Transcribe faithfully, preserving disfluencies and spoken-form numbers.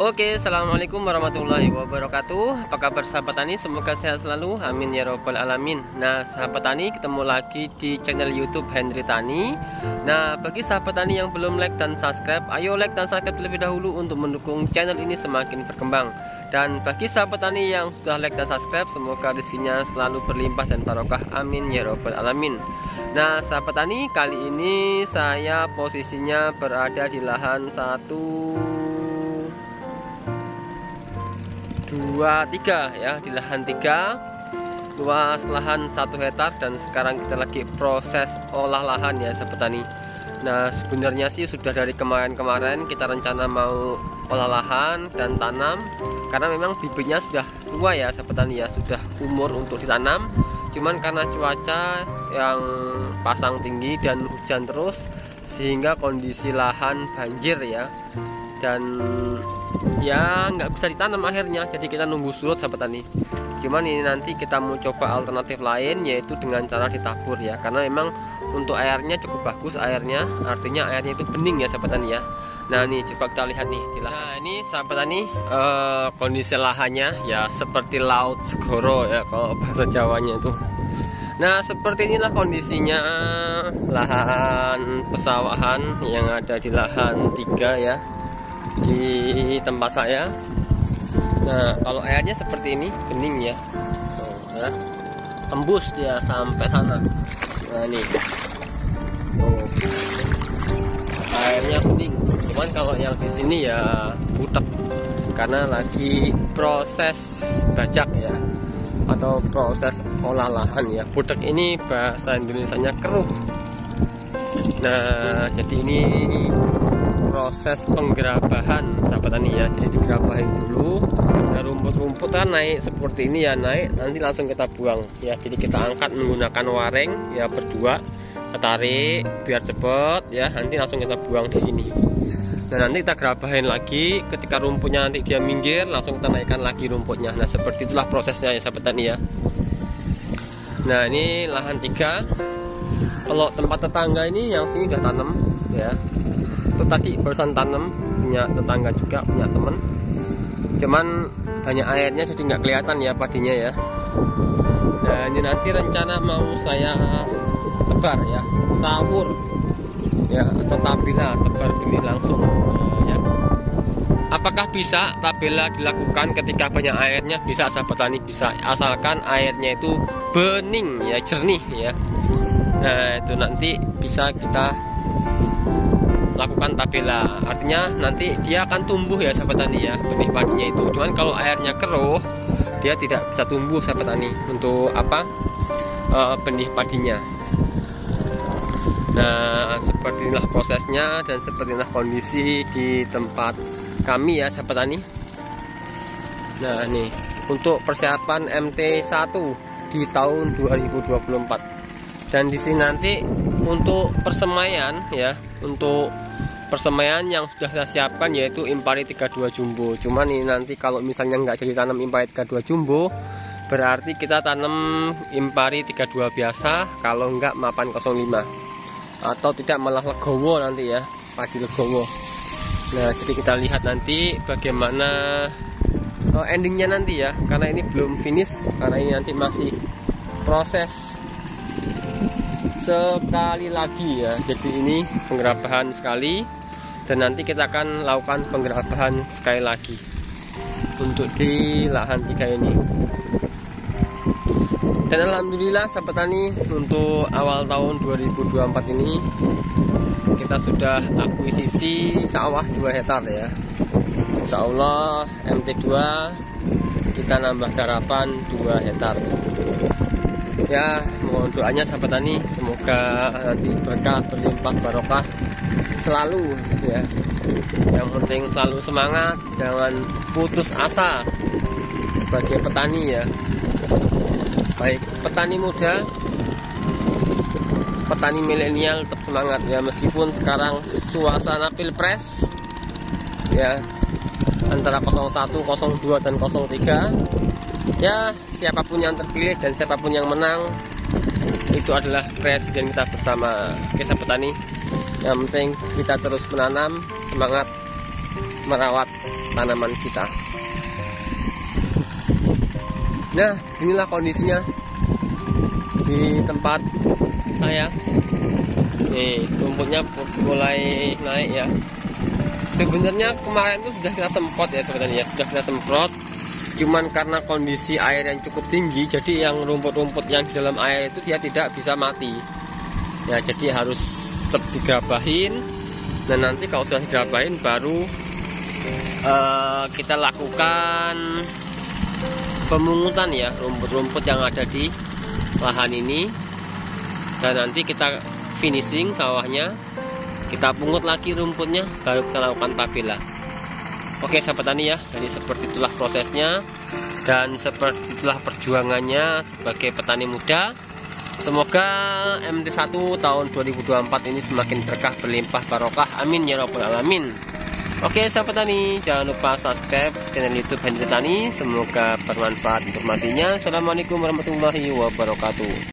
Oke, assalamualaikum warahmatullahi wabarakatuh. Apa kabar sahabat tani? Semoga sehat selalu, amin ya robbal alamin. Nah sahabat tani, ketemu lagi di channel YouTube Henry Tani. Nah bagi sahabat tani yang belum like dan subscribe, ayo like dan subscribe terlebih dahulu untuk mendukung channel ini semakin berkembang. Dan bagi sahabat tani yang sudah like dan subscribe, semoga rezekinya selalu berlimpah dan barokah, amin ya robbal alamin. Nah sahabat tani, kali ini saya posisinya berada di lahan satu dua tiga ya, di lahan tiga, luas lahan satu hektar, dan sekarang kita lagi proses olah lahan ya sahabat tani. Nah sebenarnya sih sudah dari kemarin-kemarin kita rencana mau olah lahan dan tanam, karena memang bibitnya sudah tua ya sahabat tani ya, sudah umur untuk ditanam. Cuman karena cuaca yang pasang tinggi dan hujan terus, sehingga kondisi lahan banjir ya, dan ya nggak bisa ditanam akhirnya, jadi kita nunggu surut sahabat tani. Cuman ini nanti kita mau coba alternatif lain, yaitu dengan cara ditabur ya, karena memang untuk airnya cukup bagus, airnya artinya airnya itu bening ya sahabat tani ya. Nah nih coba kita lihat nih di lahan. Nah ini sahabat tani, eh, kondisi lahannya ya seperti laut segoro ya kalau bahasa Jawanya itu. Nah seperti inilah kondisinya lahan pesawahan yang ada di lahan tiga ya, di tempat saya. Nah kalau airnya seperti ini bening ya, tuh, ya. Tembus dia sampai sana. Nah ini tuh, airnya bening. Cuman kalau yang di sini ya butek, karena lagi proses bajak ya, atau proses olah lahan ya. Butek ini bahasa Indonesianya keruh. Nah jadi ini proses penggerabahan sahabat tani ya, jadi digerabahin dulu. Nah rumput-rumput kan naik seperti ini ya, naik nanti langsung kita buang ya. Jadi kita angkat menggunakan waring ya, berdua kita tarik biar cepet ya, nanti langsung kita buang di sini. Nah nanti kita gerabahin lagi, ketika rumputnya nanti dia minggir, langsung kita naikkan lagi rumputnya. Nah seperti itulah prosesnya ya sahabat tani ya. Nah ini lahan tiga. Kalau tempat tetangga ini yang sini udah tanam ya, itu tadi barusan tanam, punya tetangga juga, punya temen. Cuman banyak airnya jadi nggak kelihatan ya padinya ya. Nah ini nanti rencana mau saya tebar ya, sawur ya, atau tabela, tebar benih langsung ya. Apakah bisa tabela dilakukan ketika banyak airnya? Bisa sahabat tani, bisa, asalkan airnya itu bening ya, jernih ya. Nah itu nanti bisa kita lakukan tabela, artinya nanti dia akan tumbuh ya sahabat tani ya, benih padinya itu. Cuman kalau airnya keruh, dia tidak bisa tumbuh sahabat tani untuk apa, e, benih padinya. Nah seperti inilah prosesnya dan seperti inilah kondisi di tempat kami ya sahabat tani. Nah ini untuk persiapan M T satu di tahun dua ribu dua puluh empat. Dan di sini nanti untuk persemaian ya, untuk persemaian yang sudah saya siapkan yaitu Impari tiga puluh dua Jumbo. Cuman ini nanti kalau misalnya nggak jadi tanam Impari tiga puluh dua Jumbo, berarti kita tanam Impari tiga puluh dua biasa, kalau nggak Mapan nol lima, atau tidak malah Legowo nanti ya, padi Legowo. Nah jadi kita lihat nanti bagaimana endingnya nanti ya, karena ini belum finish, karena ini nanti masih proses sekali lagi ya. Jadi ini penggerabahan sekali, dan nanti kita akan lakukan penggerabahan sekali lagi untuk di lahan tiga ini. Dan alhamdulillah sahabat tani, untuk awal tahun dua ribu dua puluh empat ini kita sudah akuisisi sawah dua hektar ya. Insya Allah M T dua kita nambah garapan dua hektar ya. Mohon doanya sahabat tani, semoga nanti berkah, berlimpah, barokah selalu ya. Yang penting selalu semangat, jangan putus asa sebagai petani ya, baik petani muda, petani milenial, tetap semangat ya. Meskipun sekarang suasana pilpres ya, antara nol satu, nol dua dan nol tiga ya, siapapun yang terpilih dan siapapun yang menang, itu adalah presiden kita bersama. Oke sahabat tani, yang penting kita terus menanam, semangat merawat tanaman kita. Nah, inilah kondisinya di tempat saya. Nih, rumputnya mulai naik ya. Sebenarnya kemarin itu sudah kita semprot ya sebenarnya, sudah kita semprot. Cuman karena kondisi air yang cukup tinggi, jadi yang rumput-rumput yang di dalam air itu dia tidak bisa mati. Ya, jadi harus tetap digrabahin. Dan nanti kalau sudah digrabahin baru uh, kita lakukan pemungutan ya rumput-rumput yang ada di lahan ini. Dan nanti kita finishing sawahnya, kita pungut lagi rumputnya, baru kita lakukan tabela. Oke sahabat tani ya, jadi seperti itulah prosesnya dan seperti itulah perjuangannya sebagai petani muda. Semoga M T satu tahun dua ribu dua puluh empat ini semakin berkah, berlimpah, barokah, amin ya rabbal alamin. Oke sahabat tani, jangan lupa subscribe channel YouTube Hendri Tani. Semoga bermanfaat informasinya. Assalamualaikum warahmatullahi wabarakatuh.